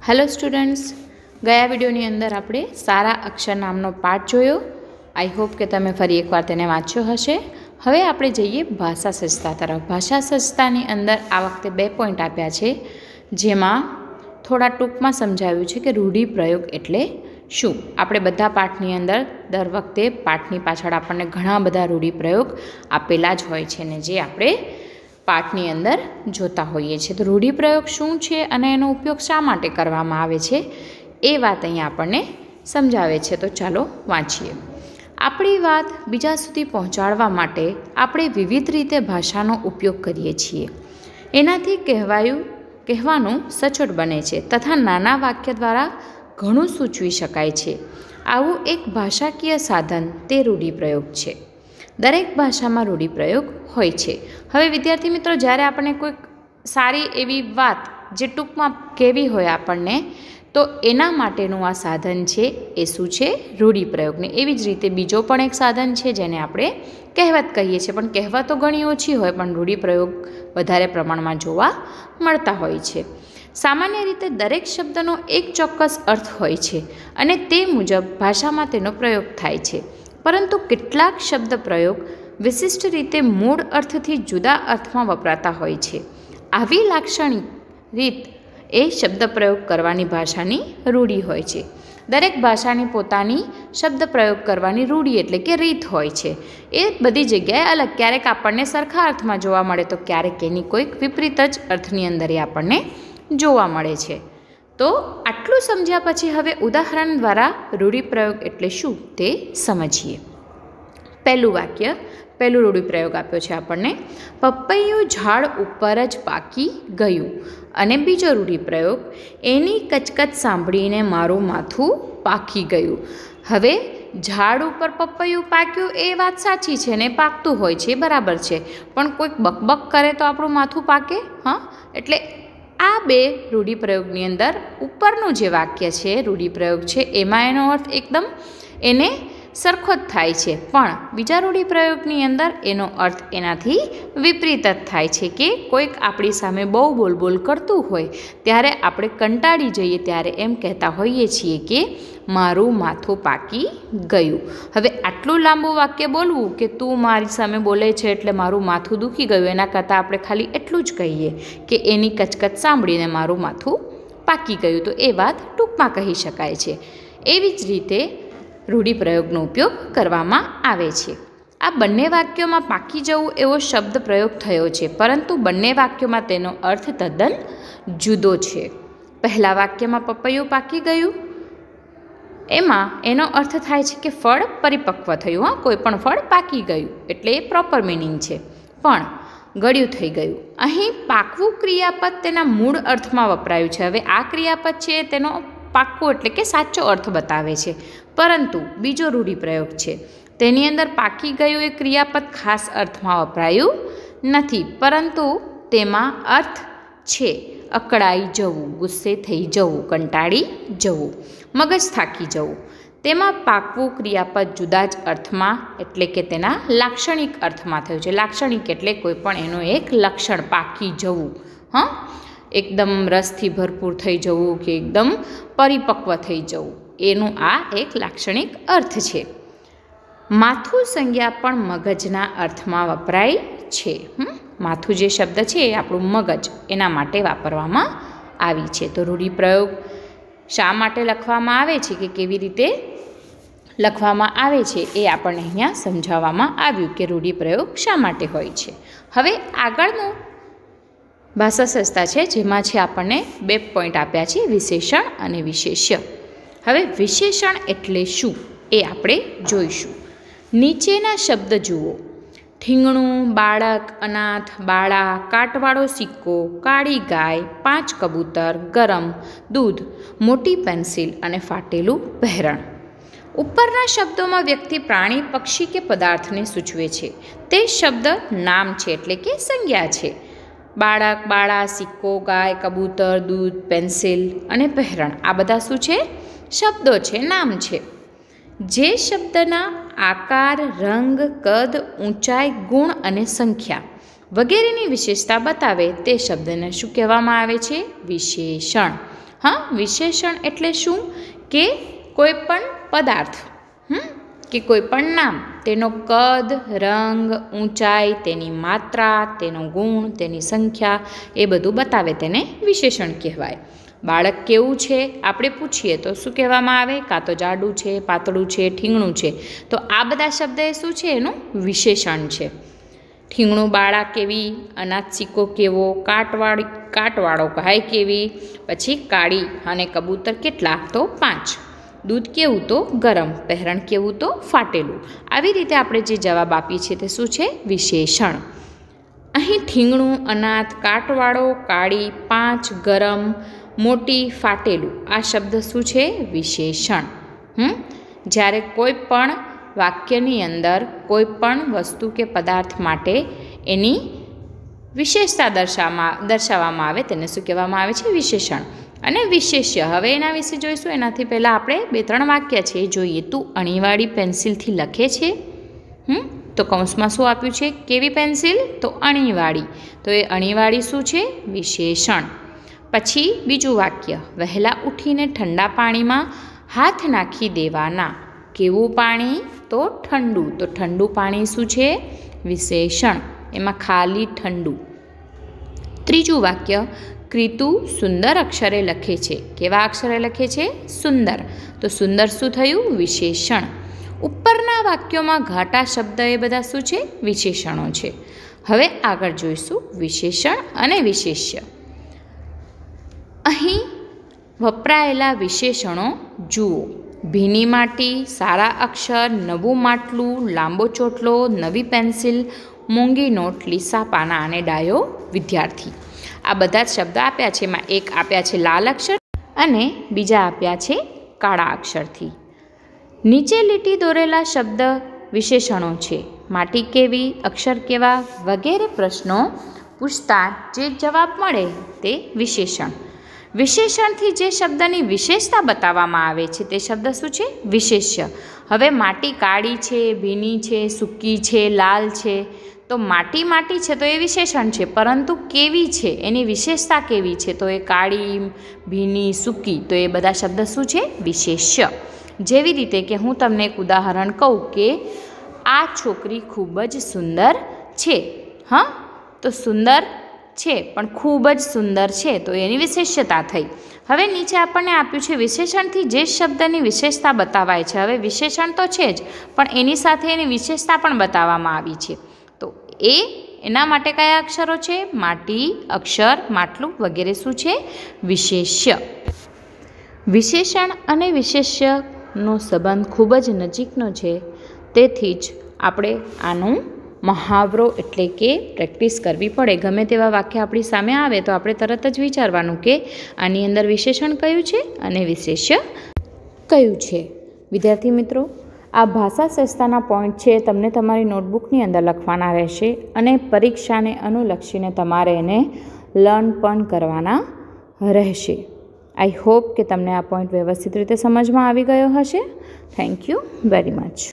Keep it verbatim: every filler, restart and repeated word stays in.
Hello students, गया विडियोनी अंदर आपणे सारा अक्षर नामनो पाठ जोयो। आई होप के तमे फरी एक वार तेने वांच्यो हशे। हवे आपणे जईए भाषा सजता तरफ। भाषा सजतानी अंदर आ वखते बे पॉइंट आप्या छे, जेमां थोड़ा टूंकमां समजाव्युं छे के रूढ़िप्रयोग एटले शुं। आपणे बधा पाठनी अंदर दर वखते पाठनी पाछळ आपणने घणा बधा रूढ़िप्रयोग आपेला ज होय छे ने जे आपणे पाठनी अंदर जोता होईए छे। तो रूढ़िप्रयोग शुं छे अने एनो उपयोग शा माटे करवामां आवे छे ए वात अहीं आपणने समजावे छे। तो चालो वांचीए। आपणी वात बीजा सुधी पहोंचाडवा माटे आपणे विविध रीते भाषानो उपयोग करीए छीए। एनाथी कहेवायुं कहेवानुं सचोट बने छे तथा नाना वाक्य द्वारा घणुं सूचवी शकाय छे। आवुं एक भाषाकीय साधन ते रूढ़िप्रयोग छे। दरेक भाषामां रूढ़िप्रयोग होय छे। हवे विद्यार्थी मित्रों, ज्यारे आपणे कोई सारी एवी वात जे टूंकमां कहेवी होय आपणने, तो एना माटेनुं आ साधन छे ए शुं छे? रूढ़िप्रयोग। ने एवी ज रीते बीजो पण एक साधन छे जेने आपणे कहेवत कहीए छीए, पण कहेवतो घणी ओછી होय पण रूढ़िप्रयोग वधारे प्रमाणमां जोवा मळता होय छे। सामान्य रीते दरेक शब्दनो एक चोक्कस अर्थ होय छे अने ते मुजब भाषामां तेनो प्रयोग थाय छे। परंतु કેટલાક शब्द प्रयोग विशिष्ट रीते मूળ अर्थथी जुदा अर्थमां वपराता होय छे। आवी लाक्षणिक रीत ए शब्द प्रयोग करवानी भाषानी रूढ़ी होय छे। दरेक भाषानी पोतानी शब्द प्रयोग करवानी रूढ़ी एटले के रीत होय छे। ए बधी जग्याए अलग, क्यारेक आपणने सरखा अर्थमां जोवा मळे तो क्यारेक एनी कोईक विपरीत ज अर्थनी अंदर ए आपणने जोवा मळे छे। तो आटलुं समज्या पछी हवे उदाहरण द्वारा रूढ़िप्रयोग एटले शुं ते समजीए। पहेलुं वाक्य, पहेलुं रूढ़िप्रयोग आप्यो छे आपणने, पपैયું झाड़ उपर ज पाकी गयुं। अने बीजो रूढ़िप्रयोग, एनी कचकच सांभळीने मारुं माथुं पाकी गयुं। हवे झाड़ उपर पपैયું पाक्युं ए वात साची छे ने पाकतुं होय छे, बराबर छे, पण कोईक बकबक करे तो आपणुं माथुं पाके? हाँ, एटले आ बे रूढ़िप्रयोगनी अंदर उपरनुं जे वाक्य छे रूढ़िप्रयोग छे एमां एनो अर्थ एकदम एने सरखो ज थाय छे, पण बीजा रूढ़िप्रयोगनी अंदर एनो अर्थ एनाथी विपरीत ज थाय छे के कोईक आपणी सामे बहु बोल बोल करतुं होय त्यारे आपणे कंटाळी जईए त्यारे एम कहेता होईए छीए के मारुं माथुं पाकी गयुं। हवे आटलुं लांबू वाक्य बोलवुं के तू मारी सामे बोले छे एटले मारुं माथुं दुखी गयुं, एना करતાં આપણે ખાલી એટલું જ કહીએ કે એની કચકચ સાંભળીને મારું માથું પાકી ગયું, તો એ વાત ટૂંકમાં કહી શકાય છે। એવી જ રીતે રૂઢિપ્રયોગનો ઉપયોગ કરવામાં આવે છે। આ બંને વાક્યોમાં પાકી જવું એવો શબ્દ પ્રયોગ થયો છે, પરંતુ બંને વાક્યોમાં તેનો અર્થ તદ્દન જુદો છે। પહેલા વાક્યમાં પપૈયું પાકી ગયું, એમાં એનો અર્થ થાય છે કે ફળ પરિપક્વ થયું। હા, કોઈ પણ ફળ પાકી ગયું એટલે એ પ્રોપર મિનિંગ છે, પણ ગળ્યું થઈ ગયું। અહીં પાકવું ક્રિયાપદ તેના મૂળ અર્થમાં વપરાયું છે। હવે આ ક્રિયાપદ છે તેનો પાકવું એટલે કે સાચો અર્થ બતાવે છે, પરંતુ બીજો રૂઢિપ્રયોગ છે તેની અંદર પાકી ગયું એ ક્રિયાપદ ખાસ અર્થમાં વપરાયું નથી, પરંતુ તેમાં અર્થ છે અકળાઈ જવું, ગુસ્સે થઈ જવું, કંટાળી જવું, મગજ થાકી જવું। તેમાં પાકવું ક્રિયાપદ જુદા જ અર્થમાં એટલે કે તેના લાક્ષણિક અર્થમાં થયું છે। લાક્ષણિક એટલે કોઈ પણ એનું એક લક્ષણ, પાકી જવું, હા, એકદમ રસથી ભરપૂર થઈ જવું કે એકદમ પરિપક્વ થઈ જવું, એનું આ એક લાક્ષણિક અર્થ છે। માથું સંજ્ઞા પણ મગજના અર્થમાં વપરાય છે। માથું જે શબ્દ છે એ આપણું મગજ, એના માટે વાપરવામાં આવી છે। તો રૂઢિપ્રયોગ શા માટે લખવામાં આવે છે કે કેવી રીતે લખવામાં આવે છે એ આપણને અહીંયા સમજાવવામાં આવ્યું કે રૂઢિપ્રયોગ શા માટે હોય છે। હવે આગળનું ભાષા સજ્જતા છે, જેમાં છે આપણને બે પોઈન્ટ આપ્યા છે, વિશેષણ અને વિશેષ્ય। હવે વિશેષણ એટલે શું એ આપણે જોઈશું। નીચેના શબ્દ જુઓ, ઠીંગણું, બાળક, અનાથ, બાળા, કાટવાળો સિક્કો, કાળી ગાય, પાંચ કબૂતર, ગરમ દૂધ, મોટી પેન્સિલ અને ફાટેલું પહેરણ। ઉપરના શબ્દોમાં વ્યક્તિ, પ્રાણી, પક્ષી કે પદાર્થને સૂચવે છે। તે શબ્દ નામ છે એટલે કે સંજ્ઞા છે। બાળક, બાળા, સિક્કો, ગાય, કબૂતર, દૂધ, પેન્સિલ અને પહેરણ આ બધા શું છે? શબ્દો છે, નામ છે। જે શબ્દના આકાર, રંગ, કદ, ઊંચાઈ, ગુણ અને સંખ્યા વગેરેની વિશેષતા બતાવે તે શબ્દને શું કહેવામાં આવે છે? વિશેષણ। हाँ, विशेषण एटले शुं के कोईपण पदार्थ हम्म કે કોઈપણ નામ તેનો કદ, રંગ, ઊંચાઈ, તેની માત્રા, તેનો ગુણ, તેની સંખ્યા એ બધું બતાવે તેને વિશેષણ કહેવાય. બાળક કેવું છે આપણે પૂછીએ તો શું કહેવામાં આવે? કાં તો જાડું છે, પાતળું છે, ઠીંગણું છે. તો આ બધા શબ્દ એ શું છે? એનું વિશેષણ છે. ઠીંગણું બાળા કેવી, અનાજ સિક્કો કેવો, કાટવાળી કાટવાળો ગાય કેવી, પછી કાળી અને કબૂતર કેટલા? તો પાંચ. દૂધ કેવું? તો ગરમ. પહેરણ કેવું? તો ફાટેલું. આવી રીતે આપણે જે જવાબ આપીએ છીએ તે શું છે? વિશેષણ. અહીં ઠીંગણું, અનાથ, કાટવાળો, કાળી, પાંચ, ગરમ, મોટી, ફાટેલું આ શબ્દ શું છે? વિશેષણ. હમ જ્યારે કોઈ પણ વાક્યની અંદર કોઈ પણ વસ્તુ કે પદાર્થ માટે એની વિશેષતા દર્શાવવામાં દર્શાવવામાં આવે તેને શું કહેવામાં આવે છે? વિશેષણ. અને વિશેષ્ય. હવે એના વિશે જોઈશું. એનાથી પહેલાં આપણે બે ત્રણ વાક્ય છે એ જોઈએ. તું અણીવાળી પેન્સિલથી લખે છે. હમ તો કૌંસમાં શું આપ્યું છે? કેવી પેન્સિલ? તો અણીવાળી. તો એ અણીવાળી શું છે? વિશેષણ. પછી બીજું વાક્ય, વહેલા ઉઠીને ઠંડા પાણીમાં હાથ નાખી દેવાના. કેવું પાણી? તો ઠંડુ. તો ઠંડુ પાણી શું છે? વિશેષણ. એમાં ખાલી ઠંડુ. ત્રીજું વાક્ય, ક્રિતુ સુંદર અક્ષરે લખે છે. કેવા અક્ષરે લખે છે? સુંદર. તો સુંદર શું થયું? વિશેષણ. ઉપરના વાક્યોમાં ઘાટા શબ્દ એ બધા શું છે? વિશેષણો છે. હવે આગળ જોઈશું વિશેષણ અને વિશેષ્ય. અહીં વપરાયેલા વિશેષણો જુઓ. ભીની માટી, સારા અક્ષર, નવું માટલું, લાંબો ચોટલો, નવી પેન્સિલ, મોંઘી નોટ, લીસા પાના અને ડાયો વિદ્યાર્થી. આ બધા જ શબ્દ આપ્યા છે. એમાં એક આપ્યા છે લાલ અક્ષર અને બીજા આપ્યા છે કાળા અક્ષરથી. નીચે લીટી દોરેલા શબ્દ વિશેષણો છે. માટી કેવી, અક્ષર કેવા વગેરે પ્રશ્નો પૂછતા જે જવાબ મળે તે વિશેષણ. વિશેષણથી જે શબ્દની વિશેષતા બતાવવામાં આવે છે તે શબ્દ શું છે? વિશેષ્ય. હવે માટી કાળી છે, ભીની છે, સૂકી છે, લાલ છે. તો માટી માટી છે તો એ વિશેષણ છે, પરંતુ કેવી છે એની વિશેષતા કેવી છે? તો એ કાળી, ભીની, સૂકી. તો એ બધા શબ્દ શું છે? વિશેષ્ય. જેવી રીતે કે હું તમને એક ઉદાહરણ કહું કે આ છોકરી ખૂબ જ સુંદર છે. હા, તો સુંદર છે પણ ખૂબ જ સુંદર છે તો એની વિશેષ્યતા થઈ. હવે નીચે આપણને આપ્યું છે વિશેષણથી જે શબ્દની વિશેષતા બતાવાય છે. હવે વિશેષણ તો છે જ પણ એની સાથે એની વિશેષતા પણ બતાવવામાં આવી છે. તો એ એના માટે કયા અક્ષરો છે? માટી, અક્ષર, માટલું વગેરે શું છે? વિશેષ્ય. વિશેષણ અને વિશેષ્યનો સંબંધ ખૂબ જ નજીકનો છે. તેથી જ આપણે આનું મહાવરો એટલે કે પ્રેક્ટિસ કરવી પડે. ગમે તેવા વાક્ય આપણી સામે આવે તો આપણે તરત જ વિચારવાનું કે આની અંદર વિશેષણ કયું છે અને વિશેષ્ય કયું છે. વિદ્યાર્થી મિત્રો, આ ભાષા સંસ્થાના પોઈન્ટ છે તમને તમારી નોટબુકની અંદર લખવાના રહેશે અને પરીક્ષાને અનુલક્ષીને તમારે એને લર્ન પણ કરવાના રહેશે. આઈ હોપ કે તમને આ પોઈન્ટ વ્યવસ્થિત રીતે સમજમાં આવી ગયો હશે. Thank you very much.